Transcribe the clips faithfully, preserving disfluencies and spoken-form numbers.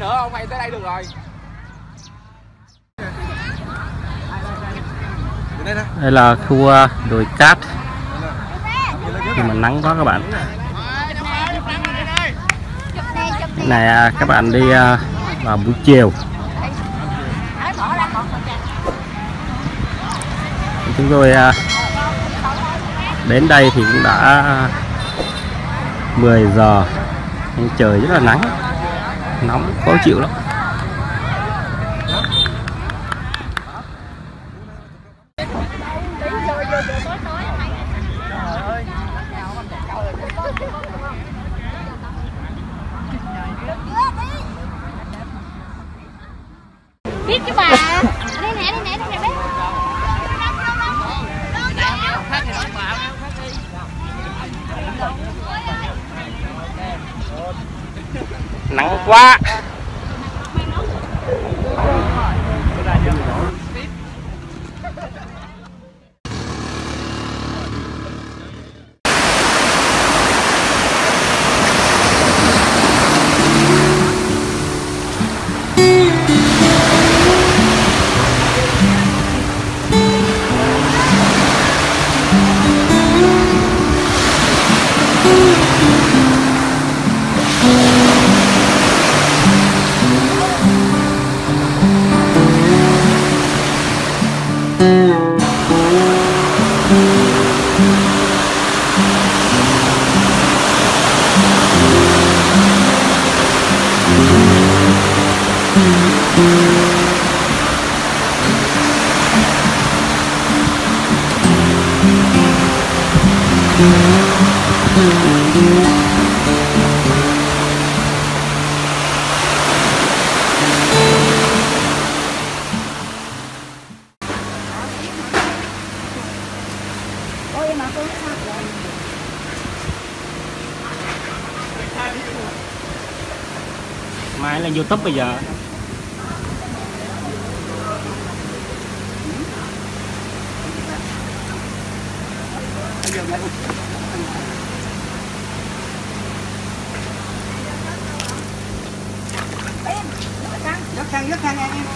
nữa không hay tới đây được rồi. Đây là khu đồi cát, nhưng mà nắng quá các bạn. Cái này các bạn đi vào buổi chiều. Chúng tôi đến đây thì cũng đã mười giờ, nhưng trời rất là nắng, nóng khó chịu lắm. Biết chứ bà. Đây nè, đây nè, đây nè bé. Nắng quá. Mai lên YouTube bây giờ. Rất khăn, rất khăn em.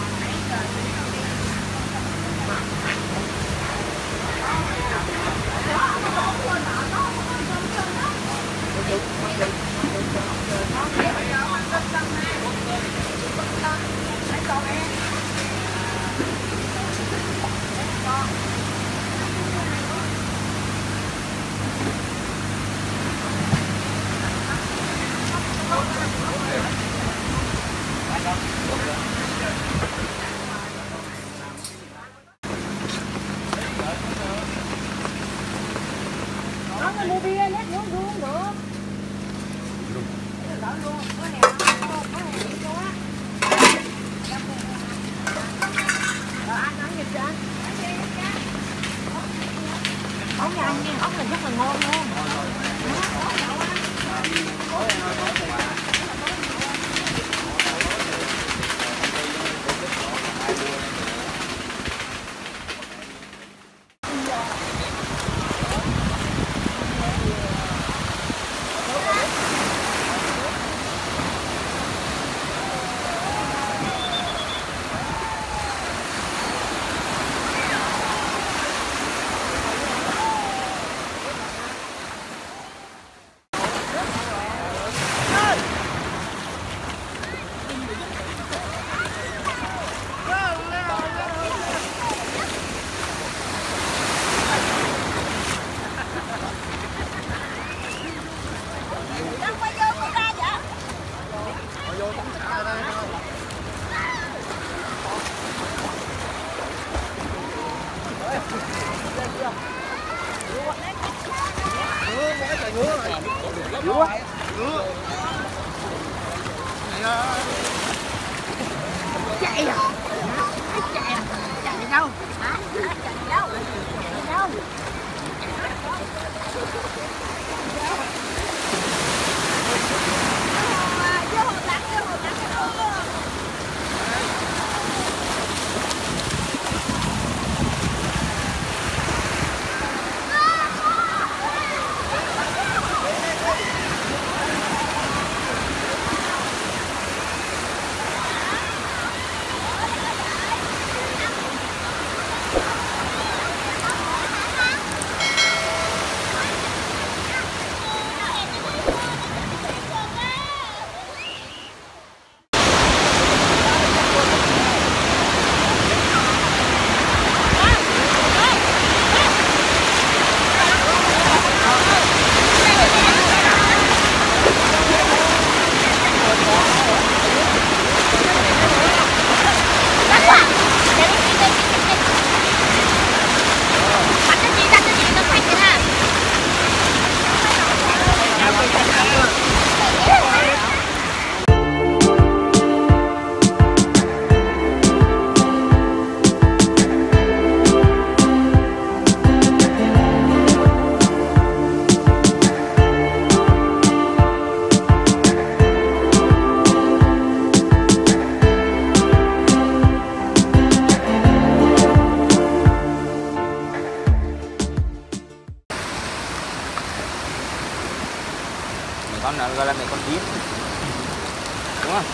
Mua bia nhé, uống uống được. Ốc nha anh nha, ốc này rất là ngon luôn. Chạy à? Chạy à? Chạy đi đâu? Hả? Chạy đi đâu? Đi đâu? con này gọi là này con tím, đúng không?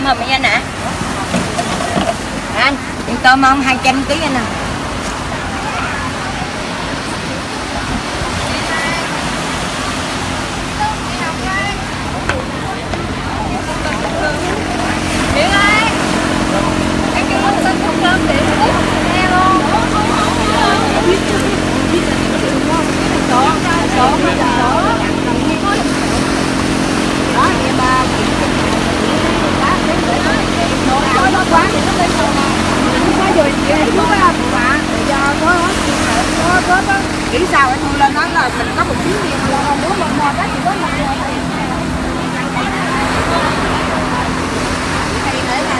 tôm hùm anh ạ. Anh, ăn tôm không? hai trăm ký anh à. Điện ơi, cái kia con xin không lên điện nghe luôn. Đó, đó, đó. Đó, nghe ba chị quá thì nó lên rồi mà. Nó rồi chị nó ra mà do có có có có nghĩ sao anh thu lên nói là mình có một chuyến gì mà muốn mà mò đó thì có một người thì để là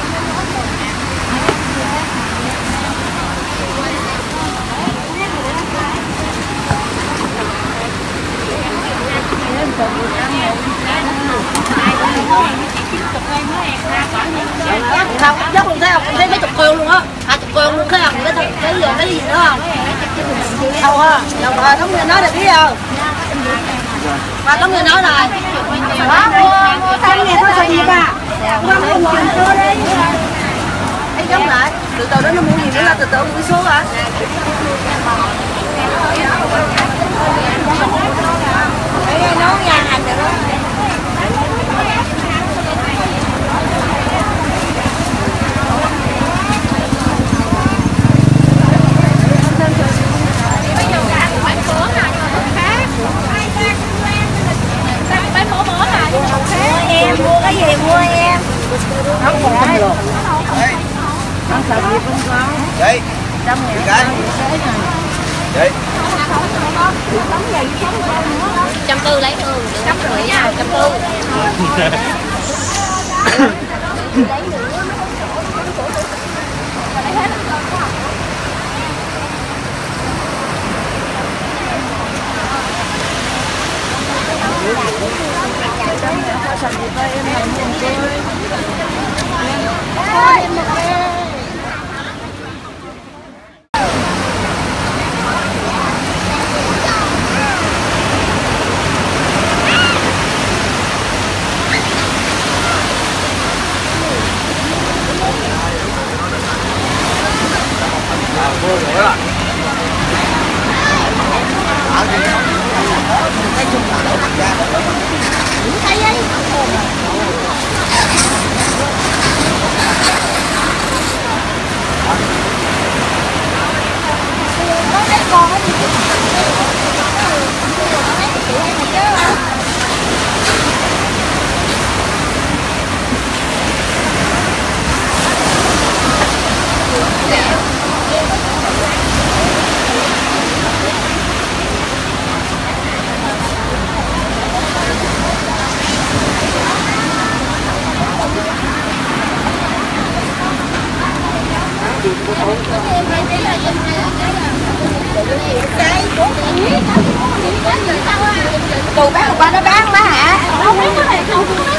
không dốc luôn thấy không? Em thấy mấy chục con luôn á, hai chục con luôn thấy không? Cái cái cái gì cái gì nữa không? Đâu ha? Đâu rồi, thống người nói được biết không? Ba thống người nói rồi. Đó, mua mua thanh này thôi sao gì ba? Qua mua một chừng cơ đi. Anh giống lại, từ từ đó nó mua gì nữa là từ từ mua số hả? Để nấu nha hành được không? Em mua cái gì mua em không phải không sợ gì không có Đây trăm ngàn cái Đây trăm tư lấy thường trăm rưỡi nha trăm tư Tù bán một ba nó bán má hả? Không biết có này không?